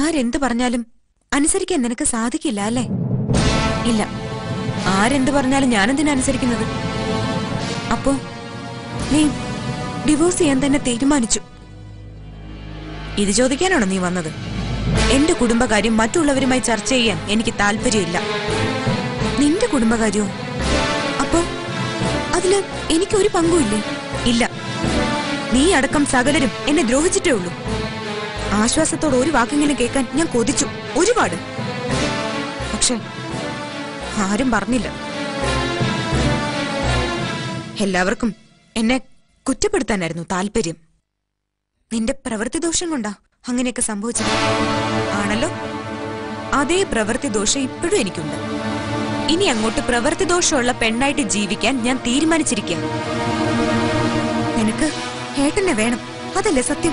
ആരെന്ത് പറഞ്ഞാലും അനുസരിക്കാൻ നിനക്ക് സാധിക്കില്ല അല്ലേ? ഇല്ല, ആരെന്ത് പറഞ്ഞാലും ഞാനെന്തിനനുസരിക്കുന്നത്? അപ്പോ നീ ഡിവോഴ്സ് ചെയ്യാൻ തന്നെ തീരുമാനിച്ചു. ഇത് ചോദിക്കാനാണോ നീ വന്നത്? എന്റെ കുടുംബകാര്യം മറ്റുള്ളവരുമായി ചർച്ച ചെയ്യാൻ എനിക്ക് താല്പര്യമില്ല. നിന്റെ കുടുംബകാര്യവും അപ്പോ അതില് എനിക്കൊരു പങ്കുമില്ലേ? ഇല്ല, നീ അടക്കം സകലരും എന്നെ ദ്രോഹിച്ചിട്ടേ ഉള്ളൂ. ആശ്വാസത്തോടെ ഒരു വാക്കെങ്കിലും കേൾക്കാൻ ഞാൻ കൊതിച്ചു ഒരുപാട്. പക്ഷെ ആരും പറഞ്ഞില്ല. എല്ലാവർക്കും എന്നെ കുറ്റപ്പെടുത്താനായിരുന്നു താല്പര്യം. നിന്റെ പ്രവൃത്തി ദോഷം കൊണ്ടാ അങ്ങനെയൊക്കെ സംഭവിച്ചത് ആണല്ലോ? അതേ പ്രവൃത്തി ദോഷം ഇപ്പോഴും എനിക്കുണ്ട്. ഇനി അങ്ങോട്ട് പ്രവൃത്തി ദോഷമുള്ള പെണ്ണായിട്ട് ജീവിക്കാൻ ഞാൻ തീരുമാനിച്ചിരിക്കുക. നിനക്ക് ഏട്ടനെ വേണം, അതല്ലേ സത്യം?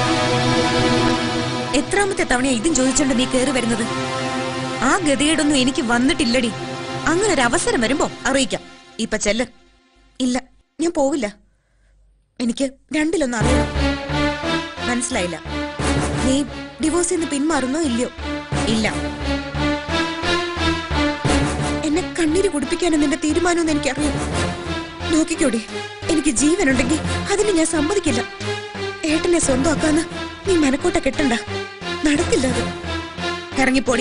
എത്രാമത്തെ തവണയാ ഇതും ചോദിച്ചോണ്ട് നീ കേറി വരുന്നത്? ആ ഗതികേടൊന്നും എനിക്ക് വന്നിട്ടില്ലടി. അങ്ങനെ ഒരു അവസരം വരുമ്പോ അറിയിക്കാം. ഇപ്പൊ ചെല്ല്. ഇല്ല, ഞാൻ പോവില്ല. എനിക്ക് രണ്ടിലൊന്നും അറിയണം. മനസ്സിലായില്ല? നീ ഡിവോഴ്സിൽ നിന്ന് പിന്മാറുന്നോ ഇല്ലയോ? ഇല്ല. എന്നെ കണ്ണീര് കുടിപ്പിക്കാനും നിന്റെ തീരുമാനമെന്ന് എനിക്കറിയാം. നോക്കിക്കോടി, എനിക്ക് ജീവനുണ്ടെങ്കിൽ അതിന് ഞാൻ സമ്മതിക്കില്ല. ഏട്ടനെ സ്വന്തമാക്കാന്ന് നീ മനക്കോട്ട കെട്ടണ്ട. നടക്കില്ല അത്. ഇറങ്ങിപ്പോടി.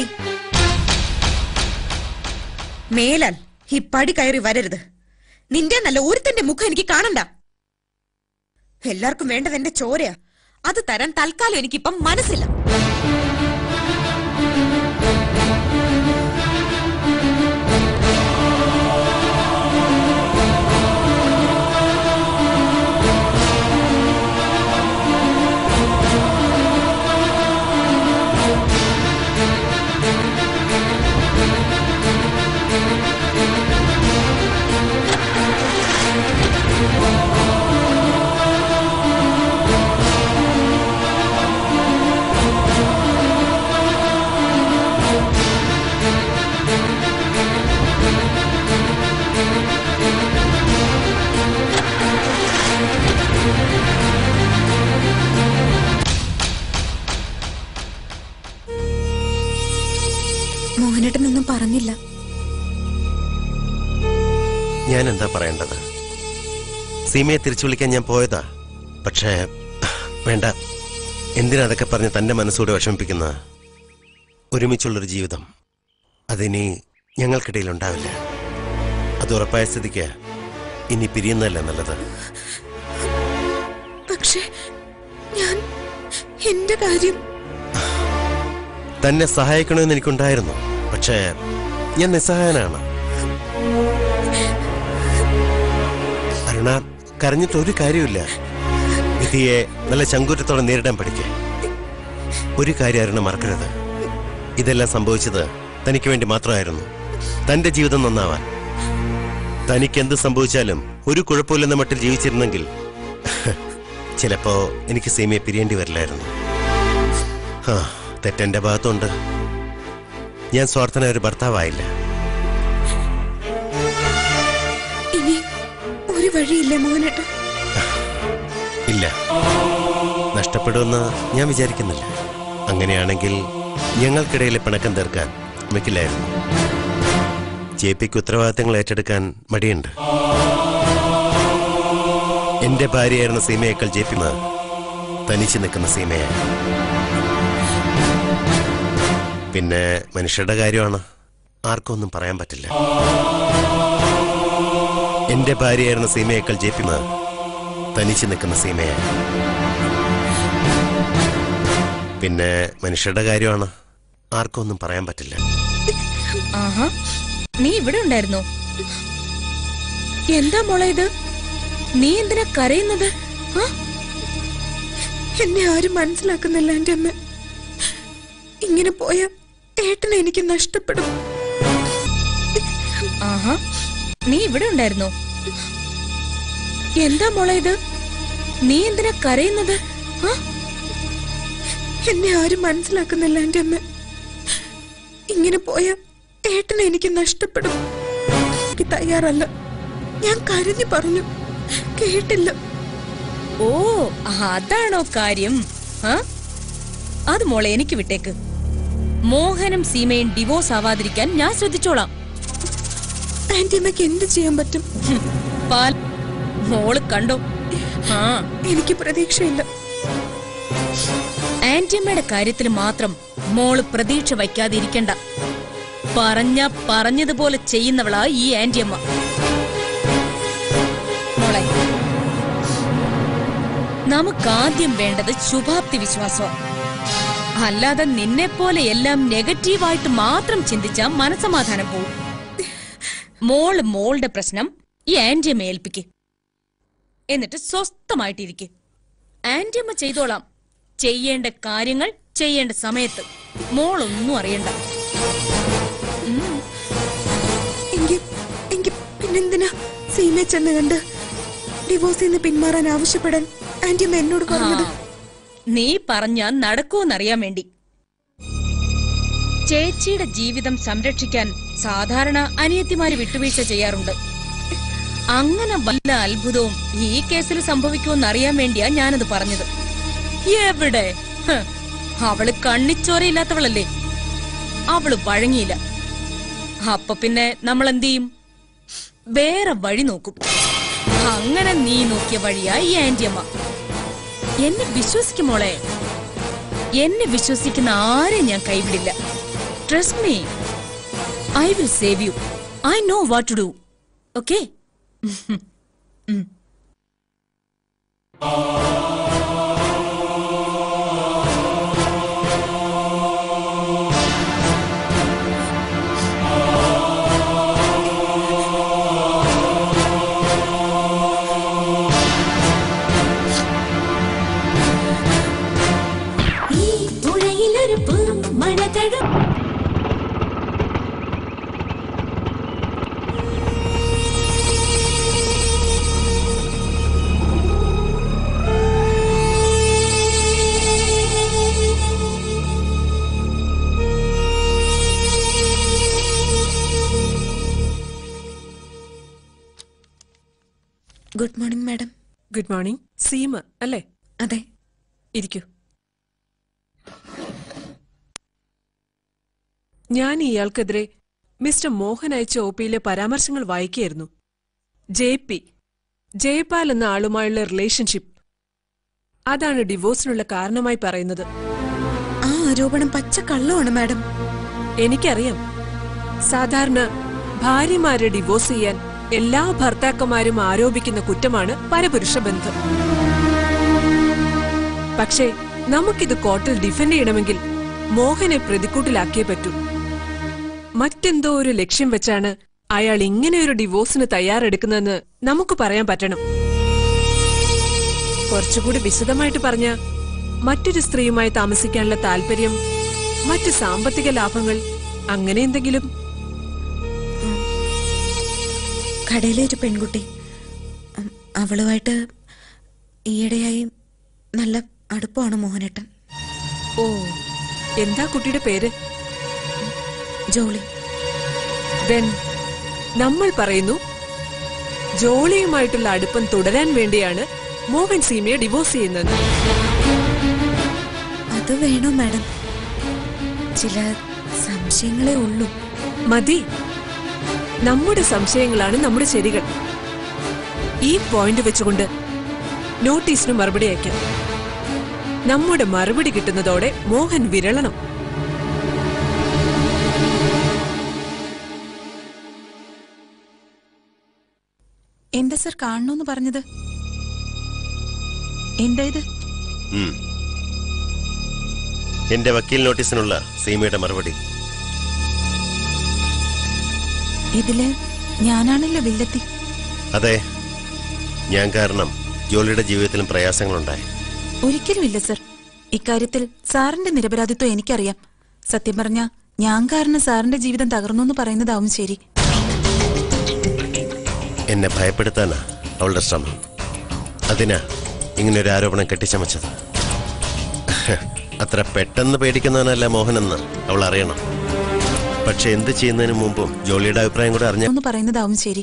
മേലാൽ ഈ പടി കയറി വരരുത്. നിന്റെ നല്ല ഒരുത്തന്റെ മുഖം എനിക്ക് കാണണ്ട. എല്ലാവർക്കും വേണ്ടത് എന്റെ ചോരയാ. അത് തരാൻ തൽക്കാലം എനിക്കിപ്പം മനസ്സില്ല. മോഹനേട്ടനൊന്നും പറഞ്ഞില്ല. ഞാൻ എന്താ പറയേണ്ടത്? സീമയെ തിരിച്ചു വിളിക്കാൻ ഞാൻ പോയതാ. പക്ഷേ വേണ്ട. എന്തിനാ അതൊക്കെ പറഞ്ഞ് തന്റെ മനസ്സോട് വിഷമിപ്പിക്കുന്ന? ഒരുമിച്ചുള്ളൊരു ജീവിതം അതിനി ഞങ്ങൾക്കിടയിൽ ഉണ്ടാവില്ല. അത് ഉറപ്പായ സ്ഥിതിക്ക് ഇനി പിരിയുന്നതല്ല നല്ലത്. പക്ഷേ ഞാൻ എന്റെ കാര്യം തന്നെ സഹായിക്കണമെന്ന് എനിക്കുണ്ടായിരുന്നു. പക്ഷേ ഞാൻ നിസ്സഹായനാണ്. അരുണ, കരഞ്ഞിട്ട് ഒരു കാര്യമില്ല. വിധിയെ നല്ല ചങ്കൂറ്റത്തോടെ നേരിടാൻ പഠിക്കുക. ഒരു കാര്യം അരുണ മറക്കരുത്. ഇതെല്ലാം സംഭവിച്ചത് തനിക്ക് വേണ്ടി മാത്രമായിരുന്നു. തന്റെ ജീവിതം നന്നാവാൻ. തനിക്ക് എന്ത് സംഭവിച്ചാലും ഒരു കുഴപ്പമില്ലെന്ന മട്ടിൽ ജീവിച്ചിരുന്നെങ്കിൽ ചിലപ്പോ എനിക്ക് സീമയെ പിരിയേണ്ടി വരില്ലായിരുന്നു. തെറ്റെന്റെ ഭാഗത്തുണ്ട്. ഞാൻ സ്വാർത്ഥനായ ഒരു ഭർത്താവായില്ല. ഇനി ഒരു വഴിയില്ലേ മോഹനേട്ട? ഇല്ല, നഷ്ടപ്പെടുമെന്ന് ഞാൻ വിചാരിക്കുന്നില്ല. അങ്ങനെയാണെങ്കിൽ ഞങ്ങൾക്കിടയിലെ പിണക്കം തീർക്കാൻ ശ്രമിക്കില്ലായിരുന്നു. ജെപിക്ക് ഉത്തരവാദിത്തങ്ങൾ ഏറ്റെടുക്കാൻ മടിയുണ്ട്. എന്റെ ഭാര്യയായിരുന്ന സീമയേക്കാൾ ജെപി തനിച്ചു നിൽക്കുന്ന സീമയാണ്. പിന്നെ മനുഷ്യരുടെ കാര്യമാണ്, ആർക്കും ഒന്നും പറയാൻ പറ്റില്ല. എന്റെ ഭാര്യയായിരുന്ന സീമയേക്കാൾ ജെപി തനിച്ചു നിൽക്കുന്ന സീമയാണ്. പിന്നെ മനുഷ്യരുടെ കാര്യമാണ്, ആർക്കും ഒന്നും പറയാൻ പറ്റില്ല. നീ ഇവിടെ ഉണ്ടായിരുന്നോ? എന്താ മോളെ ഇത്? നീ എന്തിനാ കരയുന്നത്? എന്നെ ആരും മനസ്സിലാക്കുന്നില്ല എന്റെ അമ്മ. ഇങ്ങനെ പോയ ഏട്ടനെ എനിക്ക് നഷ്ടപ്പെടും. നീ ഇവിടെ ഉണ്ടായിരുന്നോ? എന്താ മോളെ ഇത്? നീ എന്തിനാ കരയുന്നത്? എന്നെ ആരും മനസ്സിലാക്കുന്നില്ല എന്റെ അമ്മ. ഇങ്ങനെ പോയ ഏട്ടനെ എനിക്ക് നഷ്ടപ്പെടും. എനിക്ക് തയ്യാറല്ല. ഞാൻ കരഞ്ഞു പറഞ്ഞു, കേട്ടില്ല. ഓ, അതാണോ കാര്യം? അത് മോളെ എനിക്ക് വിട്ടേക്ക്. മോഹനും സീമയും ഡിവോഴ്സ് ആവാതിരിക്കാൻ ഞാൻ ശ്രദ്ധിച്ചോളാം. ആന്റിയമ്മയ്ക്ക് എന്ത് ചെയ്യാൻ പറ്റും? മോള് കണ്ടോ? എനിക്ക് പ്രതീക്ഷയില്ല. ആന്റിയമ്മയുടെ കാര്യത്തിൽ മാത്രം മോള് പ്രതീക്ഷ വയ്ക്കാതിരിക്കണ്ട. പറഞ്ഞതുപോലെ ചെയ്യുന്നവളാ ഈ ആന്റിയമ്മ. മോളെ, നമുക്കാദ്യം വേണ്ടത് ശുഭാപ്തി വിശ്വാസം. അല്ലാതെ നിന്നെപ്പോലെ എല്ലാം നെഗറ്റീവായിട്ട് മാത്രം ചിന്തിച്ചാ മനസമാധാനം പോവും. മോളുടെ പ്രശ്നം ഈ ആന്റിയമ്മ ഏൽപ്പിക്ക്. എന്നിട്ട് സ്വസ്ഥമായിട്ടിരിക്കെ. ആന്റിയമ്മ ചെയ്തോളാം. ചെയ്യേണ്ട കാര്യങ്ങൾ ചെയ്യേണ്ട സമയത്ത്. മോളൊന്നും അറിയണ്ട. പിന്നെന്തിനാ സീമയെ ചെന്ന് കണ്ട് ഡിവോഴ്സിൽ നിന്ന് പിന്മാറാൻ ആവശ്യപ്പെടാൻ ആന്റിയമ്മ എന്നോട് പറഞ്ഞത്? നീ പറഞ്ഞാ നടക്കുമെന്നറിയാൻ വേണ്ടി. ചേച്ചിയുടെ ജീവിതം സംരക്ഷിക്കാൻ സാധാരണ അനിയത്തിമാര് വിട്ടുവീഴ്ച ചെയ്യാറുണ്ട്. അങ്ങനെ വല്ല അത്ഭുതവും ഈ കേസിൽ സംഭവിക്കുമെന്നറിയാൻ വേണ്ടിയാ ഞാനത് പറഞ്ഞത്. എവിടെ? അവള് കണ്ണിച്ചോരയില്ലാത്തവളല്ലേ. അവള് വഴങ്ങിയില്ല. അപ്പൊ പിന്നെ നമ്മൾ എന്ത് ചെയ്യും? വേറെ വഴി നോക്കും. അങ്ങനെ നീ നോക്കിയ വഴിയാ ഈ ആന്റിയമ്മ. എന്നെ വിശ്വസിക്കും മോളെ. എന്നെ വിശ്വസിക്കുന്ന ആരെയും ഞാൻ കൈവിടില്ല. Trust me, I will save you. I know what to do. Okay? Good morning madam. Good morning. Seema അല്ലേ? അതെ. ഇരിക്കൂ. ഞാൻ ഇയാൾക്കെതിരെ മിസ്റ്റർ മോഹൻ അയച്ച ഒപിയിലെ പരാമർശങ്ങൾ വായിക്കുകയായിരുന്നു. ജയപാൽ എന്ന ആളുമായുള്ള റിലേഷൻഷിപ്പ്, അതാണ് ഡിവോഴ്സിനുള്ള കാരണമായി പറയുന്നത്. ആ ആരോപണം പച്ചക്കള്ളമാണ് മാഡം. എനിക്കറിയാം. സാധാരണ ഭാര്യമാരെ ഡിവോഴ്സ് ചെയ്യാൻ എല്ലാ ഭർത്താക്കന്മാരും ആരോപിക്കുന്ന കുറ്റമാണ് പരപുരുഷ ബന്ധം. പക്ഷേ നമുക്കിത് കോർട്ടിൽ ഡിഫെൻഡ് ചെയ്യണമെങ്കിൽ മോഹനെ പ്രതിക്കൂട്ടിലാക്കിയേ പറ്റൂ. മറ്റെന്തോ ഒരു ലക്ഷ്യം വെച്ചാണ് അയാൾ ഇങ്ങനെയൊരു ഡിവോഴ്സിന് തയ്യാറെടുക്കുന്നതെന്ന് നമുക്ക് പറയാൻ പറ്റണം. കുറച്ചുകൂടി വിശദമായിട്ട് പറഞ്ഞ, മറ്റൊരു സ്ത്രീയുമായി താമസിക്കാനുള്ള താല്പര്യം, മറ്റ് സാമ്പത്തിക ലാഭങ്ങൾ, അങ്ങനെ എന്തെങ്കിലും. കടയിലെ ഒരു പെൺകുട്ടി, അവളുമായിട്ട് ഈയിടെയായി നല്ല അടുപ്പമാണ് മോഹനേട്ടൻ. ഓ, എന്താ കുട്ടിയുടെ പേര്? ജോളി. ദെൻ നമ്മൾ പറയുന്നു, ജോളിയുമായിട്ടുള്ള അടുപ്പം തുടരാൻ വേണ്ടിയാണ് മോഹൻ സീമയെ ഡിവോഴ്സ് ചെയ്യുന്നത്. അത് വേണോ മാഡം? ചില സംശയങ്ങളേ ഉള്ളൂ. മതി. നമ്മുടെ സംശയങ്ങളാണ് നമ്മുടെ ശരികൾ. ഈ പോയിന്റ് വെച്ചുകൊണ്ട് നോട്ടീസിന് മറുപടി അയക്കാം. നമ്മുടെ മറുപടി കിട്ടുന്നതോടെ മോഹൻ വിരളണം. എന്താ സർ കാണണമെന്ന് പറഞ്ഞത്? എന്താ ഇത്? എന്റെ വക്കീൽ നോട്ടീസിനുള്ള സീമയുടെ മറുപടി. ഇതില് ഞാനാണല്ലോ വില്ലത്തി. അതെ, ഞാൻ കാരണം ജോലിയുടെ ജീവിതത്തിലും പ്രയാസങ്ങളുണ്ടായി. ഒരിക്കലുമില്ല സർ. ഇക്കാര്യത്തിൽ സാറിന്റെ നിരപരാധിത്വം എനിക്കറിയാം. സത്യം പറഞ്ഞ ഞാൻ കാരണം സാറിന്റെ ജീവിതം തകർന്നു എന്ന് പറയുന്നതാവും ശരി. എന്നെ ഭയപ്പെടുത്താനാ അവളുടെ ശ്രമം. അതിനാ ഇങ്ങനൊരു ആരോപണം കെട്ടിച്ചമച്ചത്. അത്ര പെട്ടെന്ന് പേടിക്കുന്നവനല്ല മോഹനെന്ന് അവൾ അറിയണം. പക്ഷെ എന്ത് ചെയ്യുന്നതിന് മുമ്പും ജോലിയുടെ അഭിപ്രായം കൂടെ അറിഞ്ഞു പറയുന്നതാവും ശരി.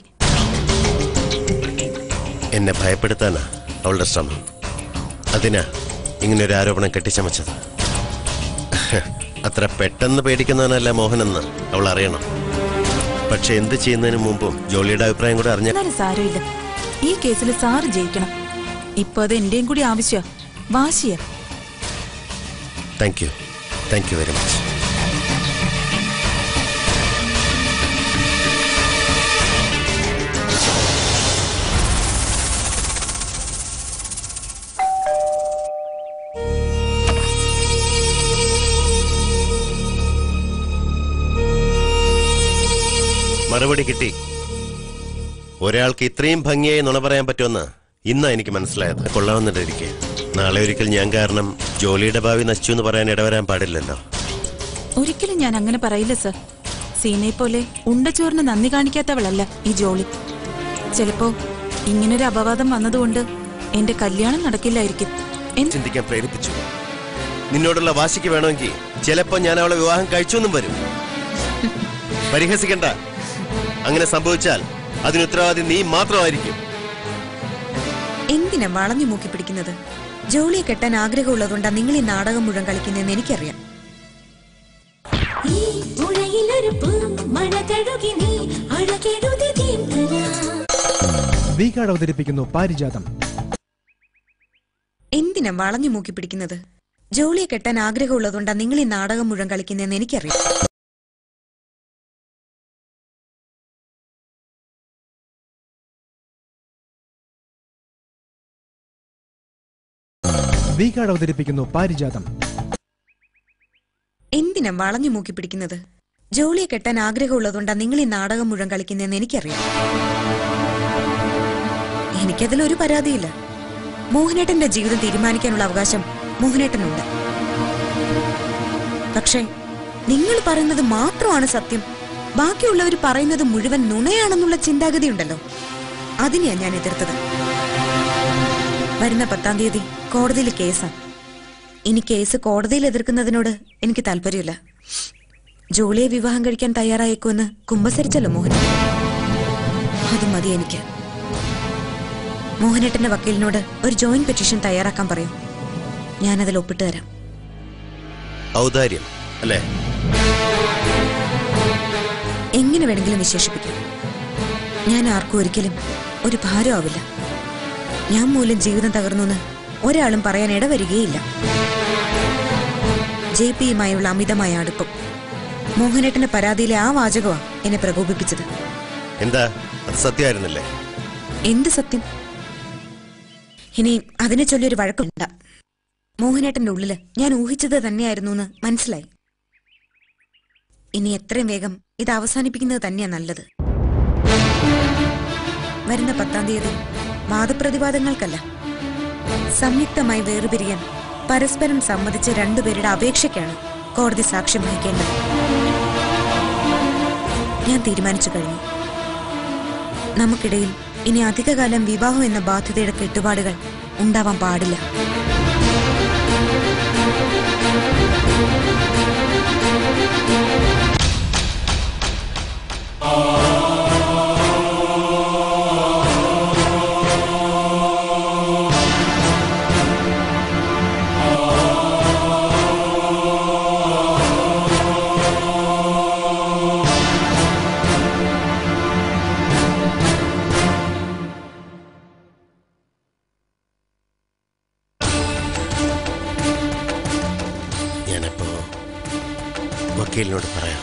എന്നെ ഭയപ്പെടുത്താനാ അവളുടെ ശ്രമം. അതിനാ ഇങ്ങനൊരു ആരോപണം കെട്ടിച്ചമച്ചത്. അത്ര പെട്ടെന്ന് പേടിക്കുന്നവനല്ല മോഹനെന്ന് അവൾ അറിയണം. പക്ഷെ എന്ത് ചെയ്യുന്നതിന് മുമ്പും ജോളിയുടെ അഭിപ്രായം കൂടെ അറിഞ്ഞ സാരമില്ല. ഈ കേസിൽ സാറ് ജയിക്കണം. ഇപ്പൊ അത് എന്റെയും കൂടി ആവശ്യ വാശിയ. Thank you very much. മറുപടി കിട്ടി. ഒരാൾക്ക് ഇത്രയും ഭംഗിയായി നുണ പറയാൻ പറ്റുമെന്ന് ഇന്നാ എനിക്ക് മനസ്സിലായത്. കൊള്ളാവുന്നിട്ടിരിക്കെ നാളെ ഒരിക്കൽ ഞാൻ കാരണം ജോലിയുടെ ഭാവി നശിച്ചു എന്ന് പറയാൻ ഇടവരാൻ പാടില്ലല്ലോ. ഒരിക്കലും ഞാൻ അങ്ങനെ പറയില്ല സർ. സീനയെ പോലെ ഉണ്ടച്ചോറിന് നന്ദി കാണിക്കാത്തവളല്ല ഈ ജോളി. ചിലപ്പോ ഇങ്ങനൊരു അപവാദം വന്നതുകൊണ്ട് എന്റെ കല്യാണം നടക്കില്ലായിരിക്കും. ചിന്തിക്കാൻ പ്രേരിപ്പിച്ചു. നിന്നോടുള്ള വാശിക്ക് വേണമെങ്കിൽ ചിലപ്പോ ഞാൻ അവളെ വിവാഹം കഴിച്ചൊന്നും വരും. പരിഹസിക്കണ്ട. അങ്ങനെ സംഭവിച്ചാൽ അതിന് ഉത്തരവാദി നീ മാത്രമായിരിക്കും. എന്തിനാ വളഞ്ഞു മൂക്കി പിടിക്കുന്നത്? ജോളിയെ കെട്ടാൻ ആഗ്രഹമുള്ളതുകൊണ്ടാ നിങ്ങൾ ഈ നാടകം മുഴുവൻ കളിക്കുന്നതെന്ന് എനിക്കറിയാം. അവതരിപ്പിക്കുന്നു പാരിജാതം. എന്തിനാ വളഞ്ഞു മൂക്കി പിടിക്കുന്നത്? ജോളിയെ കെട്ടാൻ ആഗ്രഹമുള്ളതുകൊണ്ടാ നിങ്ങൾ ഈ നാടകം മുഴുവൻ കളിക്കുന്നതെന്ന് എനിക്കറിയാം. അവതരിപ്പിക്കുന്നു പാരിജാതം. എന്തിനാ വളഞ്ഞു മൂക്കി പിടിക്കുന്നത്? ജോളിയെ കെട്ടാൻ ആഗ്രഹമുള്ളതുകൊണ്ടാ നിങ്ങൾ ഈ നാടകം മുഴുവൻ കളിക്കുന്നതെന്ന് എനിക്കറിയാം. എനിക്കതിലൊരു പരാതിയില്ല. മോഹനേട്ടന്റെ ജീവിതം തീരുമാനിക്കാനുള്ള അവകാശം മോഹനേട്ടനുണ്ട്. പക്ഷേ നിങ്ങൾ പറയുന്നത് മാത്രമാണ് സത്യം, ബാക്കിയുള്ളവർ പറയുന്നത് മുഴുവൻ നുണയാണെന്നുള്ള ചിന്താഗതി ഉണ്ടല്ലോ, അതിനെയാ ഞാൻ എതിർത്തത്. വരുന്ന 10-ാം തീയതി കോടതിയിൽ കേസാ. ഇനി കേസ് കോടതിയിൽ എതിർക്കുന്നതിനോട് എനിക്ക് താല്പര്യമില്ല. ജോളിയെ വിവാഹം കഴിക്കാൻ തയ്യാറായേക്കുമെന്ന് കുമ്പസരിച്ചല്ലോ മോഹൻ. അത് മതി എനിക്ക്. മോഹനേട്ടന്റെ വക്കീലിനോട് ഒരു ജോയിന്റ് പെറ്റീഷൻ തയ്യാറാക്കാൻ പറയും. ഞാനതിൽ ഒപ്പിട്ട് തരാം. ഔദാര്യം അല്ലേ? എങ്ങനെ വേണമെങ്കിലും വിശേഷിപ്പിക്കാം. ഞാൻ ആർക്കും ഒരിക്കലും ഒരു ഭാരമാവില്ല. ഞാൻ മൂലം ജീവിതം തകർന്നു ഒരാളും പറയാൻ ഇടവരികയില്ല. JP-യുമായുള്ള അമിതമായ അടുപ്പം, മോഹനേട്ടന്റെ പരാതിയിലെ ആ വാചകമാ എന്നെ പ്രകോപിപ്പിച്ചത്. എന്താ അത് സത്യമായിരുന്നില്ലേ? എന്ത് സത്യം? ഇനി അതിനെ ചൊല്ലിയൊരു വഴക്കുണ്ട. മോഹനേട്ടന്റെ ഉള്ളില് ഞാൻ ഊഹിച്ചത് തന്നെയായിരുന്നു എന്ന് മനസ്സിലായി. ഇനി എത്രയും വേഗം ഇത് അവസാനിപ്പിക്കുന്നത് തന്നെയാ നല്ലത്. വരുന്ന 10-ാം തീയതി വാദപ്രതിവാദങ്ങൾക്കല്ല, സംയുക്തമായി വേർപിരിയാൻ പരസ്പരം സമ്മതിച്ച രണ്ടുപേരുടെ അപേക്ഷയ്ക്കാണ് കോടതി സാക്ഷ്യം വഹിക്കേണ്ടത്. ഞാൻ തീരുമാനിച്ചു കഴിഞ്ഞു. നമുക്കിടയിൽ ഇനി അധികകാലം വിവാഹം എന്ന ബാധ്യതയുടെ കെട്ടുപാടുകൾ ഉണ്ടാവാൻ പാടില്ല. വക്കീലിനോട് പറയാം.